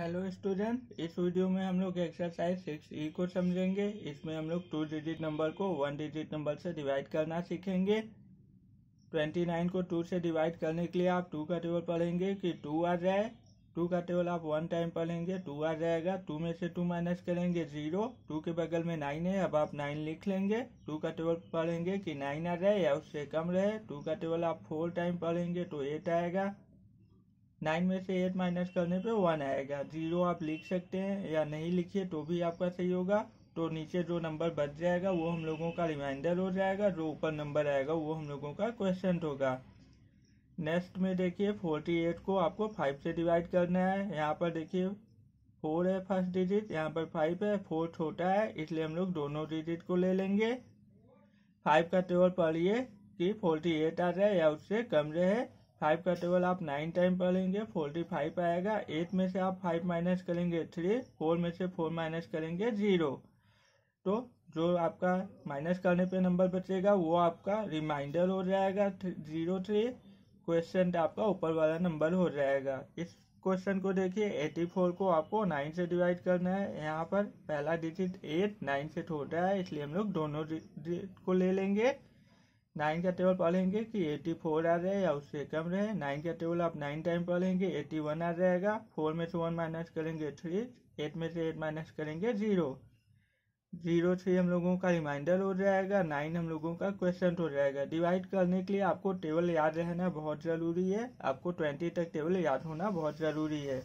Hello student, इस video में हम लोग एक्सरसाइज 6E को समझेंगे। इसमें हम लोग 2 डिजिट नंबर को 1 डिजिट नंबर से डिवाइड करना सीखेंगे। 29 को 2 से डिवाइड करने के लिए आप 2 का टेबल पढ़ेंगे कि 2 आ जाए। 2 का टेबल आप 1 टाइम पढ़ेंगे, 2 आ जाएगा। 2 में से 2 माइनस करेंगे 0। 2 के बगल में 9 है, अब आप 9 लिख लेंगे। 2 का टेबल पढ़ेंगे कि 9 आ जाए या उससे कम रहे। 2 का टेबल आप 4 टाइम पढ़ेंगे तो 8 आएगा। 9 में से 8 माइनस करने पे 1 आएगा। 0 आप लिख सकते हैं या नहीं लिखिए तो भी आपका सही होगा। तो नीचे जो नंबर बच जाएगा वो हम लोगों का रिमाइंडर हो जाएगा, जो ऊपर नंबर आएगा वो हम लोगों का क्वेश्चन होगा। नेक्स्ट में देखिए 48 को आपको 5 से डिवाइड करना है। यहाँ पर देखिए 4 है फर्स्ट डिजिट, यहाँ पर 5 है। 4 छोटा है इसलिए हम लोग दोनों डिजिट को ले लेंगे। 5 का टेबल पढ़िए कि 48 आ जाए या उससे कम रहे। 5 का टेबल आप 9 टाइम पढ़ेंगे, 45 आएगा। 8 में से आप 5 माइनस करेंगे 3, 4 में से 4 माइनस करेंगे 0। तो जो आपका माइनस करने पे नंबर बचेगा वो आपका रिमाइंडर हो जाएगा 03। क्वेश्चन आपका ऊपर वाला नंबर हो जाएगा। इस क्वेश्चन को देखिए 84 को आपको 9 से डिवाइड करना है। यहाँ पर पहला डिजिट 8 9 से छोटा है इसलिए हम लोग दोनों डिजिट को ले लेंगे। 9 का टेबल पढ़ेंगे कि 84 आ जाए या उससे कम रहे। 9 का टेबल आप 9 टाइम पढ़ेंगे, 81 आ जाएगा। 4 में से 1 माइनस करेंगे 3, 8 में से 8 माइनस करेंगे 0। 03 हम लोगों का रिमाइंडर हो जाएगा, 9 हम लोगों का क्वेश्चन हो जाएगा। डिवाइड करने के लिए आपको टेबल याद रहना बहुत ज़रूरी है। आपको 20 तक टेबल याद होना बहुत ज़रूरी है।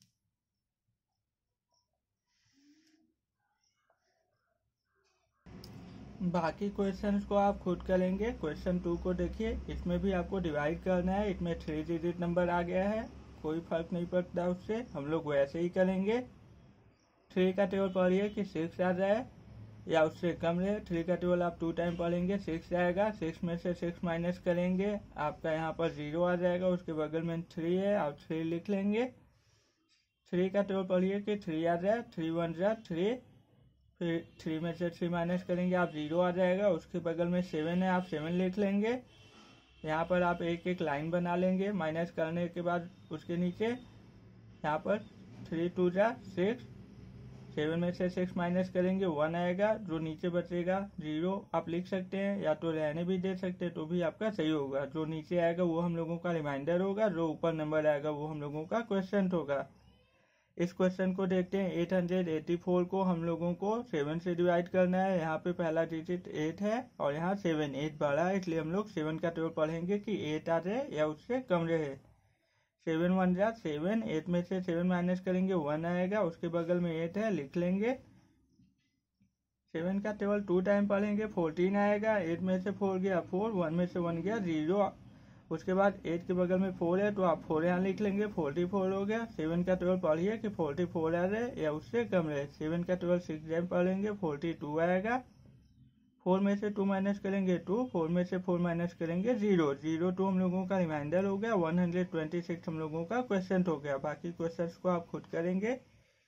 बाकी क्वेश्चंस को आप खुद करेंगे। क्वेश्चन 2 को देखिए, इसमें भी आपको डिवाइड करना है। इसमें 3 डिजिट नंबर आ गया है, कोई फर्क नहीं पड़ता उससे, हम लोग वैसे ही करेंगे। 3 का टेबल पढ़िए कि 6 आ जाए या उससे कम रहे। 3 का टेबल आप 2 टाइम पढ़ेंगे, 6 आएगा। 6 में से 6 माइनस करेंगे, आपका यहाँ पर 0 आ जाएगा। उसके बगल में 3 है, आप 3 लिख लेंगे। 3 का टेबल पढ़िए कि 3 आ जाए। 3 1 जा 3, फिर 3 में से 3 माइनस करेंगे, आप 0 आ जाएगा। उसके बगल में 7 है, आप 7 लिख लेंगे। यहाँ पर आप एक एक लाइन बना लेंगे माइनस करने के बाद। उसके नीचे यहाँ पर 3 2 जा 6, 7 में से 6 माइनस करेंगे 1 आएगा। जो नीचे बचेगा 0 आप लिख सकते हैं या तो रहने भी दे सकते हैं तो भी आपका सही होगा। जो नीचे आएगा वो हम लोगों का रिमाइंडर होगा, जो ऊपर नंबर आएगा वो हम लोगों का क्वेश्चन होगा। इस क्वेश्चन को देखते हैं। 884 को हम लोगों को 7 से डिवाइड करना है। यहाँ पे पहला डिजिट 8 है और यहाँ 7, 8 बड़ा है इसलिए हम लोग 7 का टेबल पढ़ेंगे कि 8 आ जाए या उससे कम रहे। 7 1 जा 7, 8 में से 7 माइनस करेंगे 1 आएगा। उसके बगल में 8 है, लिख लेंगे। 7 का टेबल 2 टाइम पढ़ेंगे, 14 आएगा। 8 में से 4 गया 4, 1 में से 1 गया 0। उसके बाद 8 के बगल में 4 है तो आप 4 यहाँ लिख लेंगे, 44 हो गया। 7 का टेबल पढ़िए कि 44 आ जाए या उससे कम रहे। 7 का टेबल 6 टाइम पढ़ेंगे, 42 आएगा। 4 में से 2 माइनस करेंगे 2, 4 में से 4 माइनस करेंगे 0। 02 हम लोगों का रिमाइंडर हो गया। 126 हम लोगों का क्वेश्चन हो गया। बाकी क्वेश्चन को आप खुद करेंगे।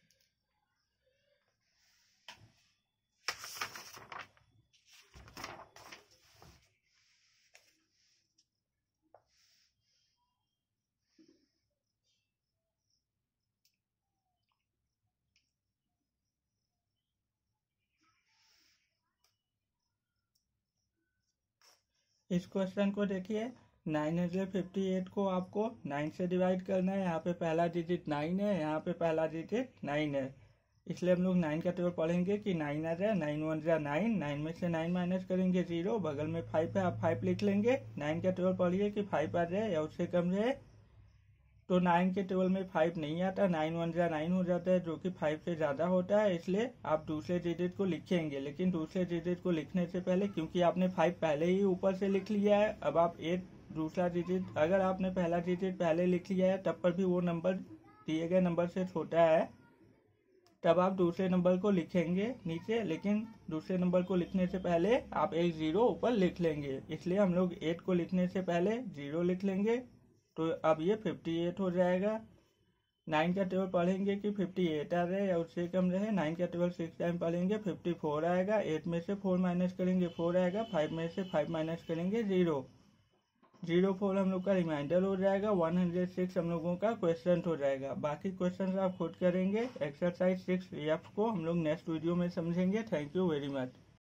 इस क्वेश्चन को देखिए, 958 को आपको 9 से डिवाइड करना है। यहाँ पे पहला डिजिट 9 है, यहाँ पे पहला डिजिट 9 है, इसलिए हम लोग 9 का टेबल पढ़ेंगे कि 9 आ जाए। 9 1 जा 9, 9 में से 9 माइनस करेंगे 0। बगल में 5 है, आप 5 लिख लेंगे। 9 का टेबल पढ़िए कि 5 आ जाए या उससे कम रहे। तो 9 के टेबल में 5 नहीं आता, 9 1 जा 9 हो जाता है, जो कि 5 से ज़्यादा होता है। इसलिए आप दूसरे डिजिट को लिखेंगे, लेकिन दूसरे डिजिट को लिखने से पहले, क्योंकि आपने 5 पहले ही ऊपर से लिख लिया है, अब आप 8 दूसरा डिजिट, अगर आपने पहला डिजिट पहले लिख लिया है तब पर भी वो नंबर दिए गए नंबर से छोटा है, तब आप दूसरे नंबर को लिखेंगे नीचे। लेकिन दूसरे नंबर को लिखने से पहले आप एक 0 ऊपर लिख लेंगे, इसलिए हम लोग 8 को लिखने से पहले 0 लिख लेंगे। तो अब ये 58 हो जाएगा। 9 का टेबल पढ़ेंगे कि 58 आ रहे या उससे कम रहे। 9 का टेबल 6 टाइम पढ़ेंगे, 54 आएगा। 8 में से 4 माइनस करेंगे 4 आएगा। 5 में से 5 माइनस करेंगे 0। 04 हम लोग का रिमाइंडर हो जाएगा, 106 हम लोगों का क्वेश्चन हो जाएगा। बाकी क्वेश्चन आप खुद करेंगे। एक्सरसाइज 6F को हम लोग नेक्स्ट वीडियो में समझेंगे। Thank you very much.